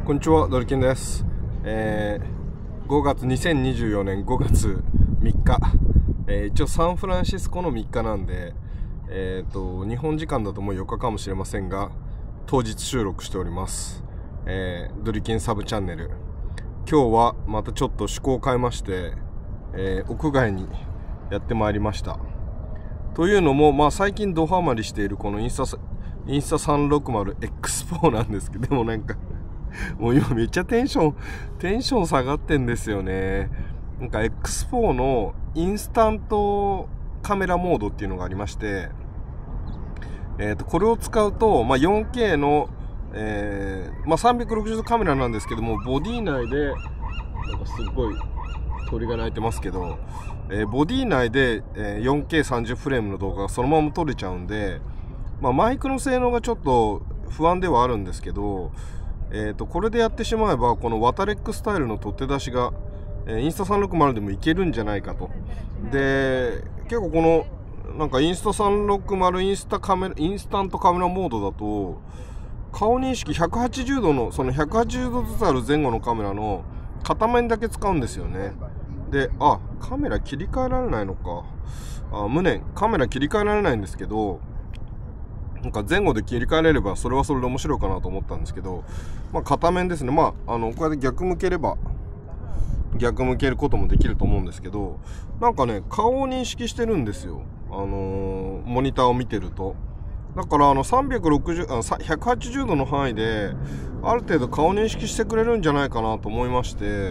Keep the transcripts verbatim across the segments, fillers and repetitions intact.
こんにちは、ドリキンです。えー、ごがつにせんにじゅうよねんごがつみっか、えー、一応サンフランシスコのみっかなんで、えーと、日本時間だともうよっかかもしれませんが、当日収録しております。えー、ドリキンサブチャンネル。今日はまたちょっと趣向を変えまして、えー、屋外にやってまいりました。というのも、まあ最近ドハマりしているこのインスタ、インスタ さんろくまるエックスフォー なんですけど、でもなんか、もう今めっちゃテンション、テンション下がってんですよね。なんか エックスフォー のインスタントカメラモードっていうのがありまして、えっと、これを使うと、まあ よんケー の、えー、まあさんびゃくろくじゅうどカメラなんですけども、ボディ内で、なんかすごい鳥が鳴いてますけど、えー、ボディ内で、えー、よんケーさんじゅう フレームの動画がそのまま撮れちゃうんで、まあマイクの性能がちょっと不安ではあるんですけど、えーと、これでやってしまえば、このワタレックスタイルの取って出しが、えー、インスタさんろくまるでもいけるんじゃないかと。で、結構この、なんかインスタさんろくまるインスタカメラ、インスタントカメラモードだと、顔認識ひゃくはちじゅうどの、そのひゃくはちじゅうどずつある前後のカメラの片面だけ使うんですよね。で、あ、カメラ切り替えられないのか。あ、無念、カメラ切り替えられないんですけど、なんか前後で切り替えれればそれはそれで面白いかなと思ったんですけど、まあ片面ですね。まあ、あの、こうやって逆向ければ、逆向けることもできると思うんですけど、なんかね、顔を認識してるんですよ。あのー、モニターを見てると。だからあのさんびゃくろくじゅう、あ、ひゃくはちじゅうどの範囲で、ある程度顔認識してくれるんじゃないかなと思いまして、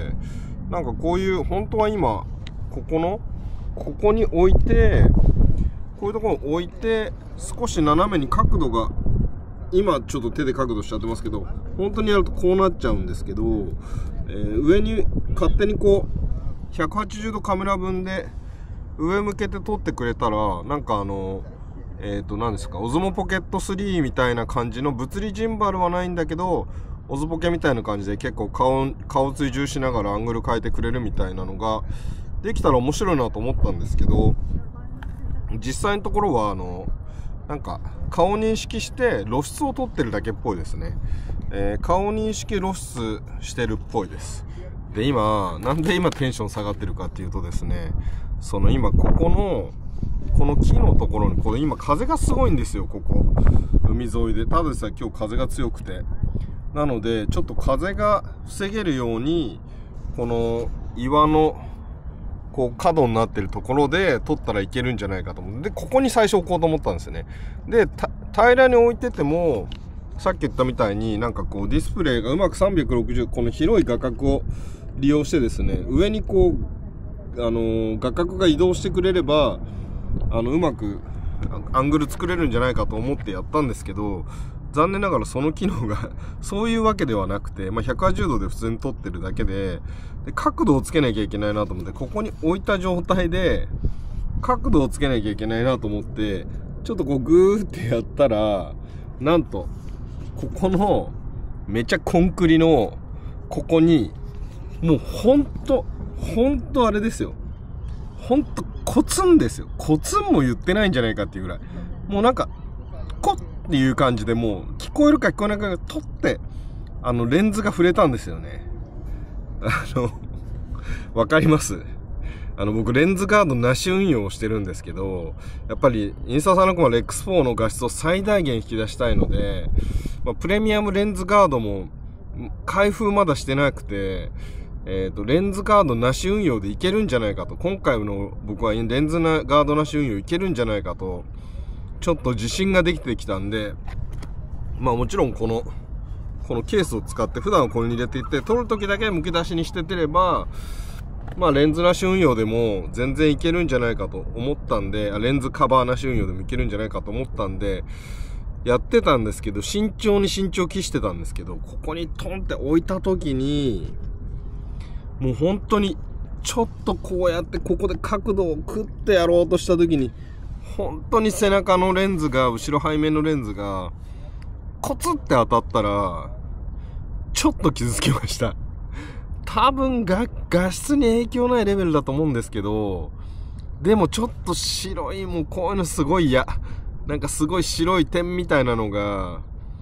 なんかこういう、本当は今、ここの、ここに置いて、こういうところに置いて、少し斜めに角度が、今ちょっと手で角度しちゃってますけど、本当にやるとこうなっちゃうんですけど、えー、上に勝手にこう、ひゃくはちじゅうどカメラ分で、上向けて撮ってくれたら、なんかあの、えっと、何ですか、オズモポケットスリーみたいな感じの物理ジンバルはないんだけど、オズポケみたいな感じで結構顔、顔追従しながらアングル変えてくれるみたいなのが、できたら面白いなと思ったんですけど、実際のところはあのなんか顔認識して露出を撮ってるだけっぽいですね。えー、顔認識露出してるっぽいです。で、今なんで今テンション下がってるかっていうとですね、その今ここのこの木のところにこれ今風がすごいんですよ。ここ海沿いでただでさえ今日風が強くて、なのでちょっと風が防げるようにこの岩のこう角になってるところで撮ったらいけるんじゃないかと思う。で、ここに最初置こうと思ったんですよね。で、平らに置いてても、さっき言ったみたいになんかこうディスプレイがうまくさんびゃくろくじゅう、この広い画角を利用してですね、上にこう、あのー、画角が移動してくれれば、あの、うまくアングル作れるんじゃないかと思ってやったんですけど、残念ながらその機能がそういうわけではなくて、まあ、ひゃくはちじゅうどで普通に撮ってるだけで、で角度をつけなきゃいけないなと思って、ここに置いた状態で角度をつけなきゃいけないなと思って、ちょっとこうグーってやったら、なんとここのめちゃコンクリのここに、もうほんとほんとあれですよ、ほんとコツンですよ。コツンも言ってないんじゃないかっていうぐらい、もうなんかコッっていう感じで、もう聞こえるか聞こえないか取ってあのレンズが触れたんですよね。あのわかります？あの僕レンズガードなし運用をしてるんですけど、やっぱりインスタさんろくまるエックスフォー の画質を最大限引き出したいので、まあ、プレミアムレンズガードも開封まだしてなくて、えっとレンズガードなし運用でいけるんじゃないかと、今回の僕はレンズガードなし運用いけるんじゃないかとちょっと自信ができてきたんで、まあもちろんこのこのケースを使って普段はこれに入れていって、撮るときだけむき出しにしててれば、まあレンズなし運用でも全然いけるんじゃないかと思ったんで、レンズカバーなし運用でもいけるんじゃないかと思ったんでやってたんですけど、慎重に慎重を期してたんですけど、ここにトンって置いたときに、もう本当にちょっとこうやってここで角度をクッてやろうとしたときに、本当に背中のレンズが、後ろ背面のレンズがコツって当たったらちょっと傷つきました。多分が画質に影響ないレベルだと思うんですけど、でもちょっと白い、もうこういうのすごい嫌。なんかすごい白い点みたいなのが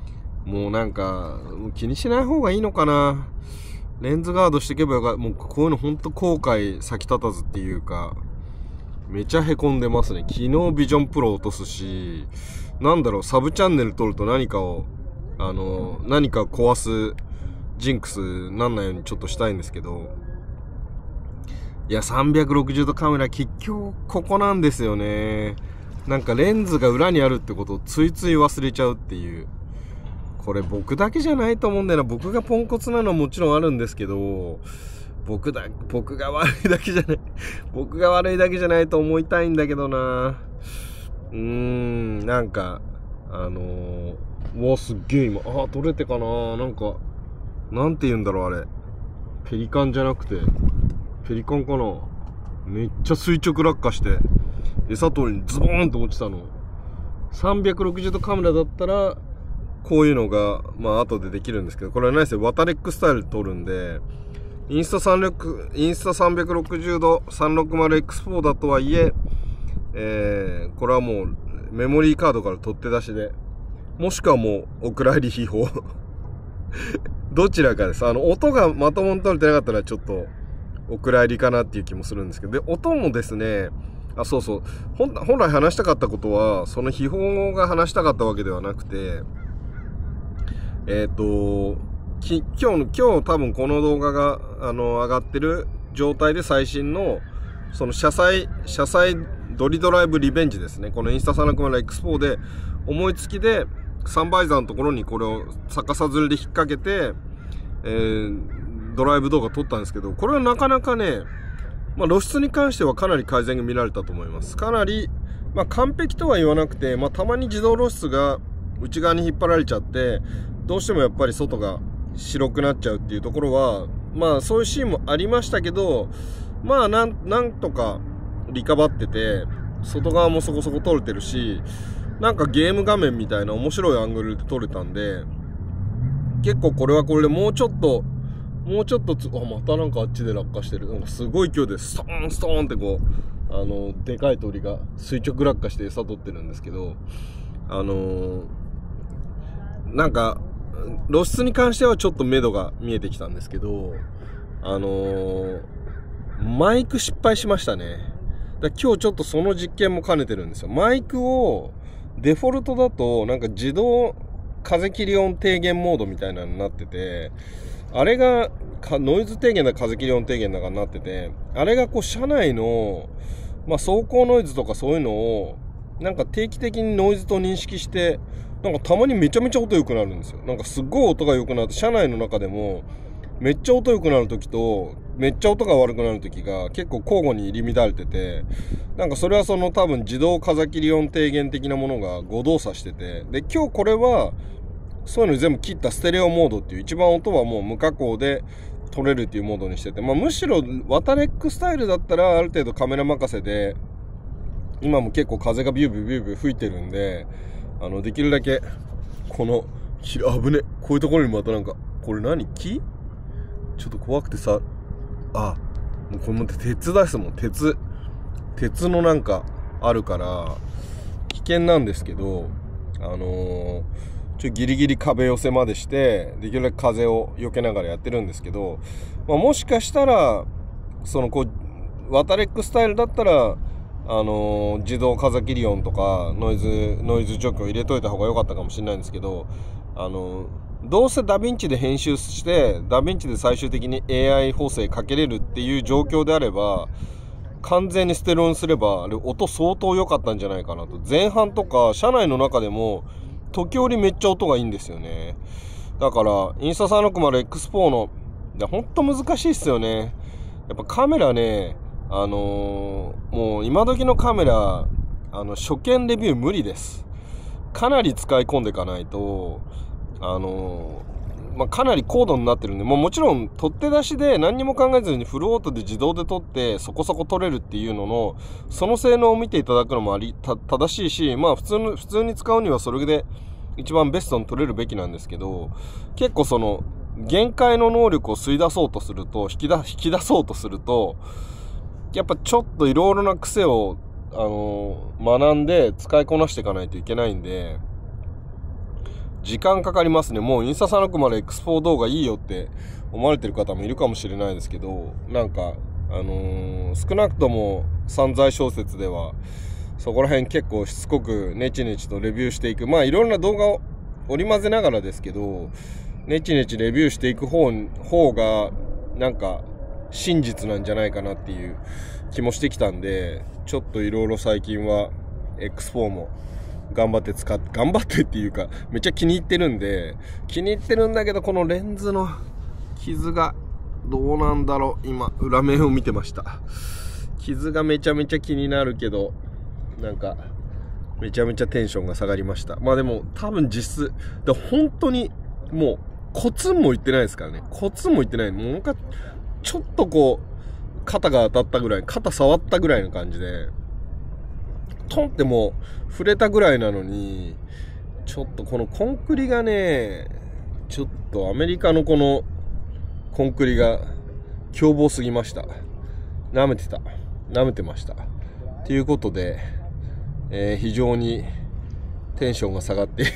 もうなんか気にしない方がいいのかな。レンズガードしていけばよかった。もうこういうのほんと後悔先立たずっていうか、めちゃへこんでますね。昨日ビジョンプロ落とすし、なんだろう、サブチャンネル撮ると何かをあの何か壊すジンクスなんないようにちょっとしたいんですけど、いやさんびゃくろくじゅうどカメラ結局ここなんですよね。なんかレンズが裏にあるってことをついつい忘れちゃうっていう。これ僕だけじゃないと思うんだよな。僕がポンコツなのはもちろんあるんですけど、僕だ僕が悪いだけじゃない僕が悪いだけじゃないと思いたいんだけどな。うーん、なんかあのー、うわすっげえ今、あ取れてかな。なんかなんて言うんだろうあれ、ペリカンじゃなくてペリカンかな。めっちゃ垂直落下して餌取りにズボーンと落ちたの。さんびゃくろくじゅうどカメラだったらこういうのがまあ後でできるんですけど、これはないですよ。ワタレックスタイルで撮るんで、インスタさんびゃくインスタさんびゃくろくじゅうど さんろくまるエックスフォー だとはいええー、これはもうメモリーカードから取って出しで、もしくはもうお蔵入り秘宝どちらかです。あの音がまともに撮れてなかったらちょっとお蔵入りかなっていう気もするんですけど、で音もですね、あそうそう本来話したかったことはその秘宝が話したかったわけではなくて、えっとき今日の今日多分この動画があの上がってる状態で最新のその車載車載ドリドライブリベンジですね。このインスタさんろくまるエックスフォー で思いつきでサンバイザーのところにこれを逆さずれで引っ掛けて、えー、ドライブ動画撮ったんですけど、これはなかなかね、まあ、露出に関してはかなり改善が見られたと思います。かなり、まあ、完璧とは言わなくて、まあ、たまに自動露出が内側に引っ張られちゃってどうしてもやっぱり外が白くなっちゃうっていうところは、まあそういうシーンもありましたけど、まあなんなんとかリカバってて、外側もそこそこ撮れてるし、なんかゲーム画面みたいな面白いアングルで撮れたんで、結構これはこれでもうちょっともうちょっとつあまたなんかあっちで落下してる。なんかすごい勢いでストーンストーンってこうあのでかい鳥が垂直落下して餌取ってるんですけど、あのー、なんか露出に関してはちょっと目処が見えてきたんですけど、あのー、マイク失敗しましたね。だ今日ちょっとその実験も兼ねてるんですよ。マイクをデフォルトだとなんか自動風切り音低減モードみたいなのになってて、あれがノイズ低減だ風切り音低減だかになってて、あれがこう車内の、まあ、走行ノイズとかそういうのをなんか定期的にノイズと認識して、なんかたまにめちゃめちゃ音良くなるんですよ。なんかすっごい音が良くなって、車内の中でもめっちゃ音良くなる時とめっちゃ音が悪くなる時が結構交互に入り乱れてて、なんかそれはその多分自動風切り音低減的なものが誤動作してて、で今日これはそういうの全部切ったステレオモードっていう一番音はもう無加工で撮れるっていうモードにしてて、まあむしろワタレックスタイルだったらある程度カメラ任せで、今も結構風がビュービュービュービュー吹いてるんで、あのできるだけこの危ね、こういうところにまたなんかこれ何木ちょっと怖くてさ、あもうこれも鉄ですもん、鉄鉄のなんかあるから危険なんですけど、あのー、ちょギリギリ壁寄せまでしてできるだけ風を避けながらやってるんですけど、まあ、もしかしたらそのこうワタレックスタイルだったらあのー、自動風切り音とかノイズノイズ除去入れといた方が良かったかもしれないんですけど、あのー、どうせダヴィンチで編集してダヴィンチで最終的に エーアイ 補正かけれるっていう状況であれば、完全にステレオにすればあれ音相当良かったんじゃないかなと。前半とか車内の中でも時折めっちゃ音がいいんですよね。だからインスタさんろくまるエックスフォー のいやほんと難しいっすよね。やっぱカメラね、あのー、もう今時のカメラあの初見レビュー無理です。かなり使い込んでいかないと、あのーまあ、かなり高度になってるんで、もうもちろん取って出しで何にも考えずにフルオートで自動で撮ってそこそこ撮れるっていうののその性能を見ていただくのもありた正しいし、まあ普通の普通に使うにはそれで一番ベストに撮れるべきなんですけど、結構その限界の能力を吸い出そうとすると引き出引き出そうとするとやっぱちょっといろいろな癖をあのー、学んで使いこなしていかないといけないんで、 時間かかりますね。もうインスタさんろくまるエックスフォー 動画いいよって思われてる方もいるかもしれないですけど、なんか、あのー、少なくとも散財小説では、そこら辺結構しつこくネチネチとレビューしていく。まあいろんな動画を織り交ぜながらですけど、ネチネチレビューしていく方、方が、なんか、真実なんじゃないかなっていう気もしてきたんで、ちょっといろいろ最近は エックスフォー も頑張って使って、頑張ってっていうか、めっちゃ気に入ってるんで、気に入ってるんだけど、このレンズの傷がどうなんだろう。今、裏面を見てました。傷がめちゃめちゃ気になるけど、なんか、めちゃめちゃテンションが下がりました。まあでも、多分実質、で本当に、もう、コツンも言ってないですからね。コツンも言ってない。もうなんか、ちょっとこう、肩が当たったぐらい、肩触ったぐらいの感じで、トンってもう触れたぐらいなのに、ちょっとこのコンクリがね、ちょっとアメリカのこのコンクリが凶暴すぎました。舐めてた。舐めてました。ということで、えー、非常にテンションが下がっている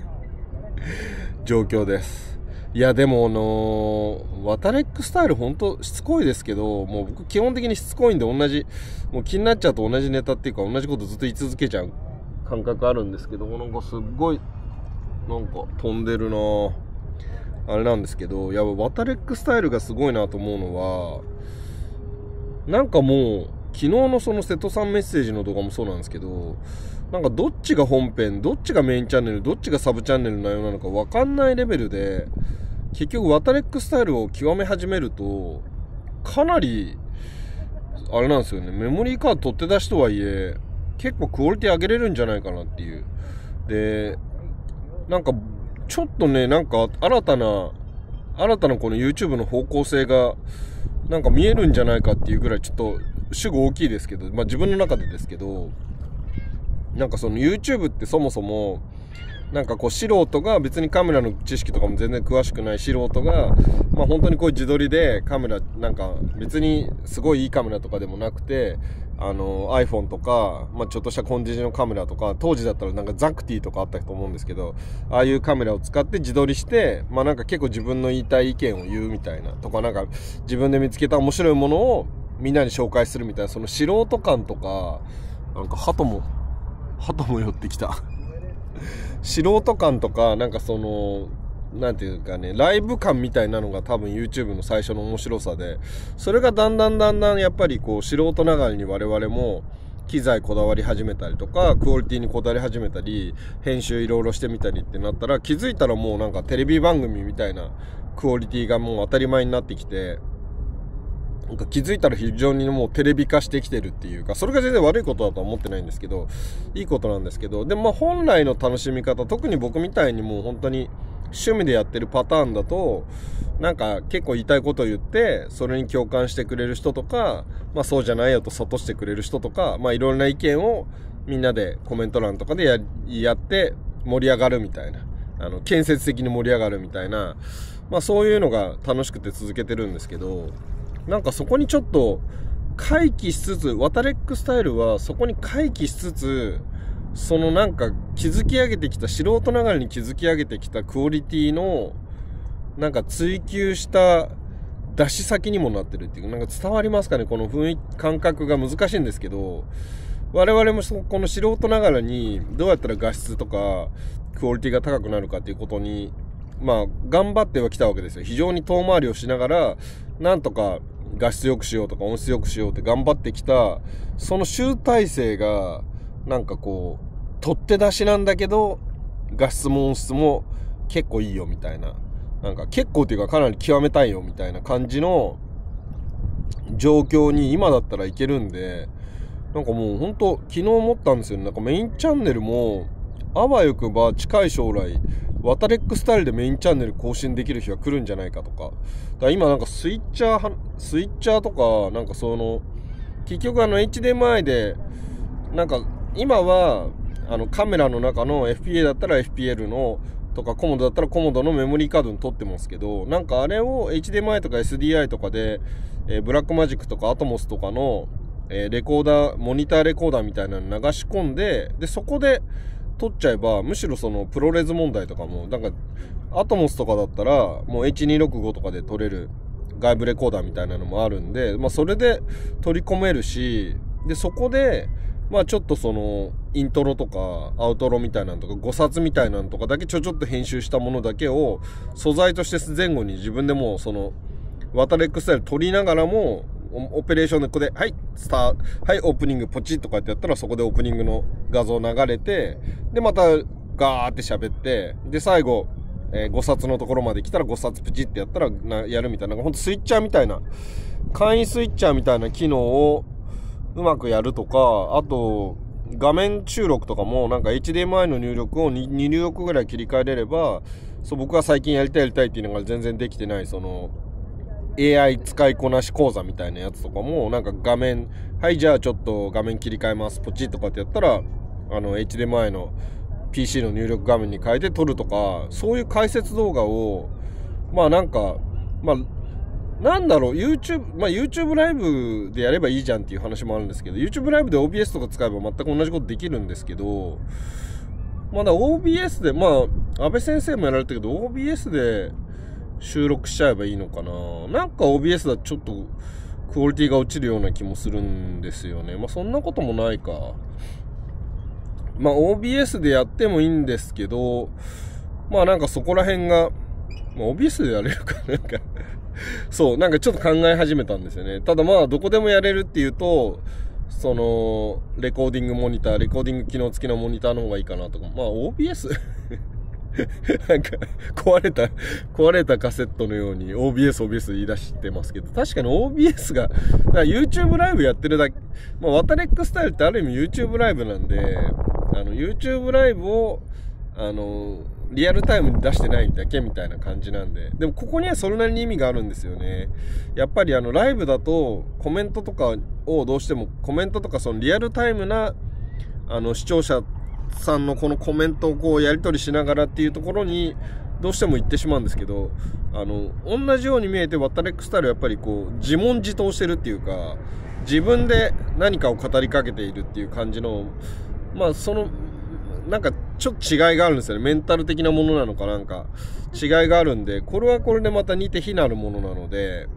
状況です。いやでもあのー、ワタレックスタイルほんとしつこいですけど、もう僕基本的にしつこいんで同じ、もう気になっちゃうと同じネタっていうか同じことずっと言い続けちゃう感覚あるんですけど、なんかすっごい、なんか飛んでるなぁ。あれなんですけど、いや、ワタレックスタイルがすごいなと思うのは、なんかもう、昨日のその瀬戸さんメッセージの動画もそうなんですけど、なんかどっちが本編、どっちがメインチャンネル、どっちがサブチャンネルの内容なのか分かんないレベルで、結局ワタレックスタイルを極め始めると、かなり、あれなんですよね、メモリーカード取って出しとはいえ、結構クオリティ上げれるんじゃないかなっていう。で、なんか、ちょっとね、なんか新たな、新たなこの YouTube の方向性が、なんか見えるんじゃないかっていうぐらいちょっと主語大きいですけど、まあ自分の中でですけど、なんかその YouTube ってそもそも、なんかこう素人が別にカメラの知識とかも全然詳しくない素人が、まあ本当にこう自撮りでカメラ、なんか別にすごいいいカメラとかでもなくて、あの iPhone とか、まあちょっとしたコンデジのカメラとか、当時だったらなんかザクティとかあったと思うんですけど、ああいうカメラを使って自撮りして、まあなんか結構自分の言いたい意見を言うみたいな、とかなんか自分で見つけた面白いものをみんなに紹介するみたいな、その素人感とか、なんか鳩も、鳩も寄ってきた。素人感とか、なんかその、なんていうかね、ライブ感みたいなのが多分 YouTube の最初の面白さで、それがだんだんだんだんやっぱりこう素人ながらに我々も機材こだわり始めたりとか、クオリティにこだわり始めたり、編集いろいろしてみたりってなったら、気づいたらもうなんかテレビ番組みたいなクオリティがもう当たり前になってきて、なんか気づいたら非常にもうテレビ化してきてるっていうか、それが全然悪いことだとは思ってないんですけど、いいことなんですけど、でもまあ本来の楽しみ方、特に僕みたいにもう本当に趣味でやってるパターンだと、なんか結構言いたいことを言って、それに共感してくれる人とか、まあそうじゃないよと諭してくれる人とか、まあいろんな意見をみんなでコメント欄とかで や, やって盛り上がるみたいな、あの建設的に盛り上がるみたいな、まあそういうのが楽しくて続けてるんですけど、なんかそこにちょっと回帰しつつ、ワタレックスタイルはそこに回帰しつつ、そのなんか築き上げてきた、素人ながらに築き上げてきたクオリティのなんか追求した出し先にもなってるっていう、なんか伝わりますかね、この雰囲気感覚が難しいんですけど、我々もこの素人ながらにどうやったら画質とかクオリティが高くなるかっていうことに、まあ頑張ってはきたわけですよ。非常に遠回りをしながら、なんとか画質良くしようとか音質良くしようって頑張ってきた、その集大成がなんかこう取って出しなんだけど、画質も音質も結構いいよみたいな、なんか結構っていうかかなり極めたいよみたいな感じの状況に今だったらいけるんで、なんかもうほんと昨日思ったんですよね。なんかメインチャンネルもあわよくば近い将来ワタレックスタイルでメインチャンネル更新できる日が来るんじゃないかとか。だから今なんかスイッチャースイッチャーとか、なんかその結局あの エイチディーエムアイ でなんか今はあのカメラの中の エフピーエー だったら エフピーエル のとかコモドだったらコモドのメモリーカードに取ってますけど、なんかあれを エイチディーエムアイ とか エスディーアイ とかで、えー、ブラックマジックとかアトモスとかの、えー、レコーダーモニターレコーダーみたいなの流し込んで、でそこで取っちゃえば、むしろそのプロレス問題とかも、なんかアトモスとかだったらもう エイチにひゃくろくじゅうご とかで撮れる外部レコーダーみたいなのもあるんで、まあそれで取り込めるし、でそこでまあちょっとそのイントロとかアウトロみたいなのとかごさつみたいなのとかだけちょちょっと編集したものだけを素材として前後に自分でもうそのワタレックスタイル撮りながらもオペレーションでここではいスターはいオープニングポチッとかってやったらそこでオープニングの画像流れて、でまたガーって喋って、で最後えー、ごさつのところまで来たらごさつプチってやったらなやるみたいな、ほんとスイッチャーみたいな、簡易スイッチャーみたいな機能をうまくやるとか、あと画面収録とかもなんか エイチディーエムアイ の入力を 2, に入力ぐらい切り替えれれば、そう僕は最近やりたいやりたいっていうのが全然できてないその エーアイ 使いこなし講座みたいなやつとかも、なんか画面はいじゃあちょっと画面切り替えますポチッとかってやったらあの エイチディーエムアイ のピーシー の入力画面に変えて撮るとか、そういう解説動画をまあなんかまあなんだろう YouTube まあ YouTube ライブでやればいいじゃんっていう話もあるんですけど、 YouTube ライブで オービーエス とか使えば全く同じことできるんですけど、まだ オービーエス でまあ安倍先生もやられたけど オービーエス で収録しちゃえばいいのかな。なんか オービーエス だとちょっとクオリティが落ちるような気もするんですよね。まあそんなこともないか。まあ オービーエス でやってもいいんですけど、まあなんかそこら辺が、まあ、オービーエス でやれるかなんかそうなんかちょっと考え始めたんですよね。ただまあどこでもやれるっていうと、そのレコーディングモニターレコーディング機能付きのモニターの方がいいかなとか、まあ オービーエス なんか壊れた壊れたカセットのように オービーエス オービーエス 言い出してますけど、確かに オービーエス がだから YouTube ライブやってるだけ、まあワタレックスタイルってある意味 YouTube ライブなんで、あの YouTube ライブをあのリアルタイムに出してないだけみたいな感じなんで、でもここにはそれなりに意味があるんですよね。やっぱりあのライブだとコメントとかをどうしてもコメントとかそのリアルタイムなあの視聴者さんのこのコメントをこうやり取りしながらっていうところにどうしても行ってしまうんですけど、あの同じように見えてワタレックスタイルはやっぱりこう自問自答してるっていうか、自分で何かを語りかけているっていう感じの、まあそのなんかちょっと違いがあるんですよね。メンタル的なものなのかなんか違いがあるんで、これはこれでまた似て非なるものなので、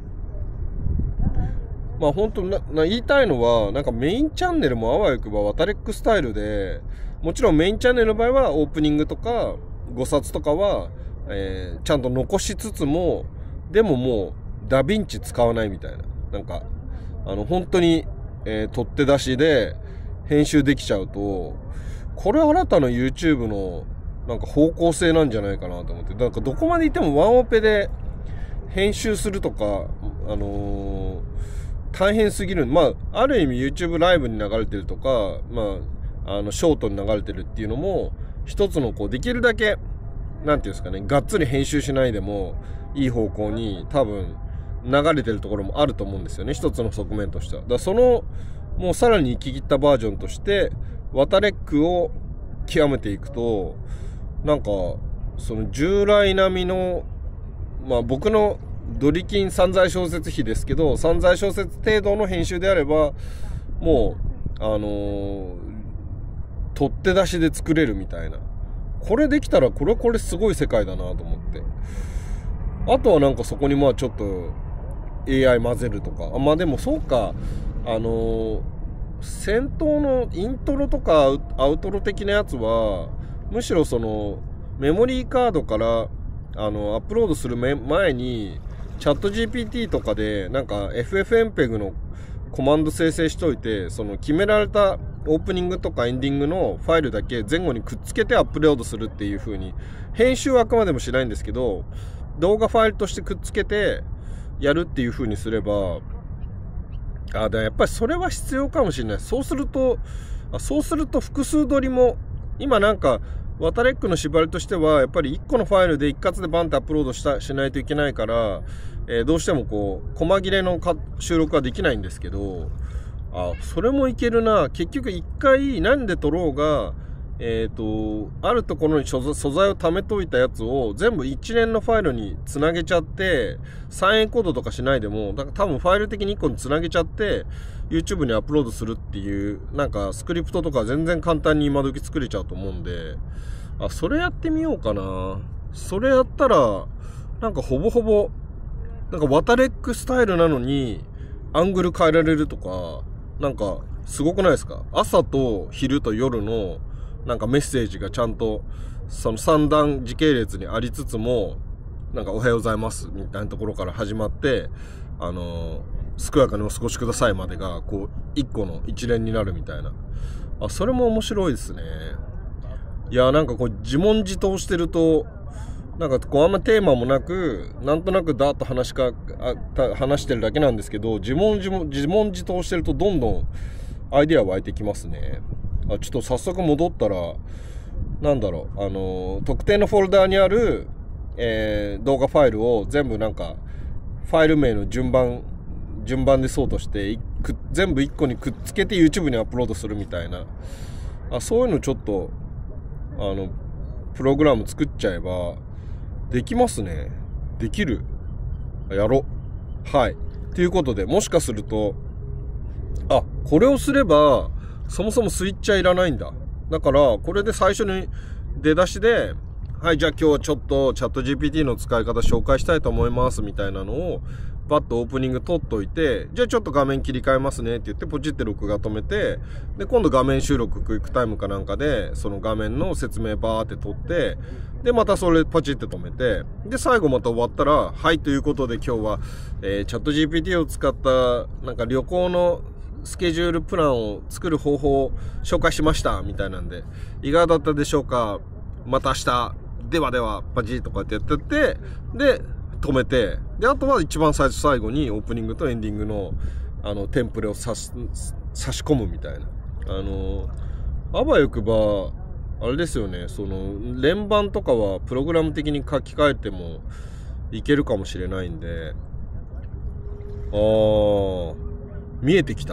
まあ本当なな言いたいのは、なんかメインチャンネルもあわよくばワタレックスタイルで、もちろんメインチャンネルの場合はオープニングとかごさつとかは、えー、ちゃんと残しつつも、でももうダヴィンチ使わないみたいな、なんかあの本当に、えー、取って出しで編集できちゃうと、これ新たな YouTube のなんか方向性なんじゃないかなと思って、なんかどこまでいってもワンオペで編集するとか、あのー、大変すぎる。まあある意味 YouTube ライブに流れてるとか、まああのショートに流れてるっていうのも一つのこうできるだけなんていうんですかね、がっつり編集しないでもいい方向に多分流れてるところもあると思うんですよね、一つの側面としては。だからそのもうさらに行き切ったバージョンとしてワタレックを極めていくと、なんかその従来並みの、まあ僕のドリキン散財小説費ですけど、散財小説程度の編集であればもうあのー、取って出しで作れるみたいな、これできたらこれはこれすごい世界だなと思って、あとはなんかそこにまあちょっと エーアイ 混ぜるとか、あまあでもそうか、あのー、戦闘のイントロとかアウトロ的なやつはむしろそのメモリーカードからあのアップロードする前にチャット ジーピーティー とかでなんか エフエフエムペグ のコマンド生成しといて、その決められたオープニングとかエンディングのファイルだけ前後にくっつけてアップロードするっていう風に、編集はあくまでもしないんですけど動画ファイルとしてくっつけてやるっていう風にすれば、あだやっぱりそれは必要かもしれない。そうするとあそうすると複数撮りも今なんかワタレックの縛りとしてはやっぱりいっこのファイルで一括でバンってアップロードしたしないといけないから、えー、どうしてもこう細切れの収録はできないんですけど、あそれもいけるな。結局いっかい何で撮ろうがえっと、あるところに素材を貯めといたやつを全部一連のファイルにつなげちゃって、さんエンコードとかしないでも、だから多分ファイル的にいっこにつなげちゃって、YouTube にアップロードするっていう、なんかスクリプトとか全然簡単に今時作れちゃうと思うんで、あ、それやってみようかな。それやったら、なんかほぼほぼ、なんかワタレックスタイルなのに、アングル変えられるとか、なんかすごくないですか？朝と昼と夜の、なんかメッセージがちゃんとその三段時系列にありつつも、なんかおはようございますみたいなところから始まって、あのー、健やかにお過ごしくださいまでがこう一個の一連になるみたいな。あ、それも面白いですね。いや、なんかこう自問自答してると、なんかこうあんまテーマもなく、なんとなくダーッと話しかあ話してるだけなんですけど、自問自問自問自答してるとどんどんアイデア湧いてきますね。あ、ちょっと早速戻ったら、なんだろう、あのー、特定のフォルダーにある、えー、動画ファイルを全部なんか、ファイル名の順番、順番でそうとして、全部いっこにくっつけて YouTube にアップロードするみたいな。あ、そういうのちょっと、あの、プログラム作っちゃえば、できますね。できる。やろ。はい。ということで、もしかすると、あ、これをすれば、そもそもスイッチャーいらないんだ。だから、これで最初に出だしで、はい、じゃあ今日はちょっとチャット ジーピーティー の使い方紹介したいと思いますみたいなのを、バッとオープニング取っといて、じゃあちょっと画面切り替えますねって言って、ポチって録画止めて、で、今度画面収録クイックタイムかなんかで、その画面の説明バーって撮って、で、またそれパチって止めて、で、最後また終わったら、はい、ということで今日は、えー、チャット ジーピーティー を使った、なんか旅行のスケジュールプランを作る方法を紹介しましたみたいなんで、いかがだったでしょうか？また明日、ではでは、パチッとかってやってって、で、止めて、で、あとは一番最初最後にオープニングとエンディングの、あの、テンプレを差し、差し込むみたいな。あの、あばよくば、あれですよね、その、連番とかはプログラム的に書き換えてもいけるかもしれないんで、あー、見えてきた。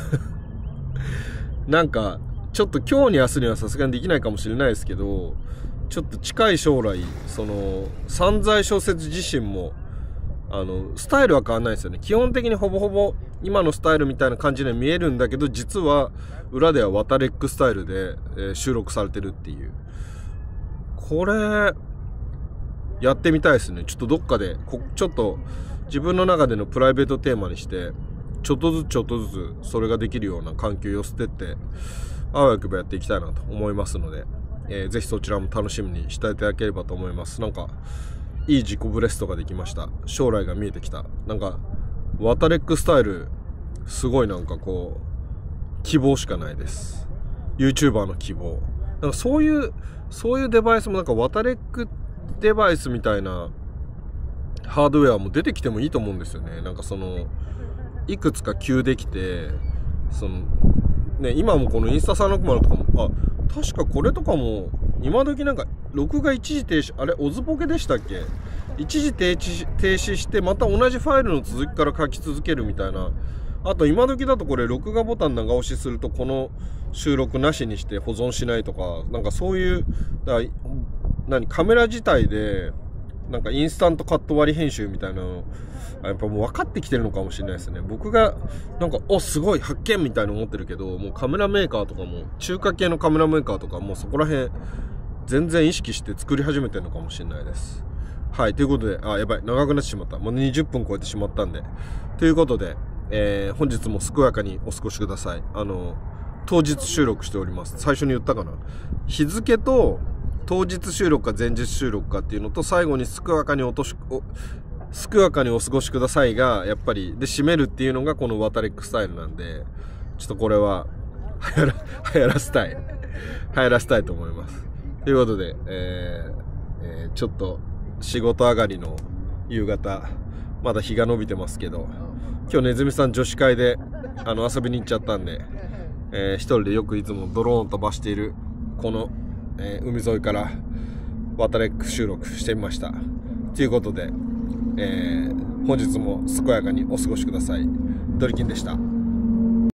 なんか、ちょっと今日に明日にはさすがにできないかもしれないですけど、ちょっと近い将来、その、散財小説自身も、あの、スタイルは変わんないですよね。基本的にほぼほぼ今のスタイルみたいな感じには見えるんだけど、実は裏ではワタレックスタイルで、えー、収録されてるっていう。これ、やってみたいですね。ちょっとどっかで、こちょっと自分の中でのプライベートテーマにして、ちょっとずつちょっとずつそれができるような環境を寄せてって、あわよくばやっていきたいなと思いますので、えー、ぜひそちらも楽しみにしていただければと思います。なんか、いい自己ブレストができました。将来が見えてきた。なんか、ワタレックスタイル、すごいなんかこう、希望しかないです。YouTuber の希望。なんかそういう、そういうデバイスもなんかワタレックデバイスみたいなハードウェアも出てきてもいいと思うんですよね。なんかその、いくつか級できて、その、ね、今もこのインスタさんろくまるとかも、あ、確かこれとかも、今時なんか、録画一時停止、あれ、オズポケでしたっけ？一時停止、停止して、また同じファイルの続きから書き続けるみたいな。あと、今時だとこれ、録画ボタン長押しすると、この収録なしにして保存しないとか、なんかそういう、だ何、カメラ自体で、なんかインスタントカット割り編集みたいなの、やっぱもう分かってきてるのかもしれないですね。僕が、なんか、お、すごい発見みたいな思ってるけど、もうカメラメーカーとかも、中華系のカメラメーカーとかもそこら辺、全然意識して作り始めてるのかもしれないです。はい、ということで、あ、やばい、長くなってしまった。もうにじゅっぷん超えてしまったんで。ということで、えー、本日も健やかにお過ごしください。あの、当日収録しております。最初に言ったかな。日付と、当日収録か前日収録かっていうのと、最後に健やかにおとし、お、健やかにお過ごしくださいが、やっぱり、で、締めるっていうのがこのワタレックスタイルなんで、ちょっとこれは、流行ら、流行らせたい。流行らせたいと思います。ということで、えーえー、ちょっと仕事上がりの夕方、まだ日が伸びてますけど、今日ねずみさん女子会であの遊びに行っちゃったんで、えー、一人でよくいつもドローン飛ばしているこの、えー、海沿いからワタレック収録してみました。ということで、えー、本日も健やかにお過ごしください。ドリキンでした。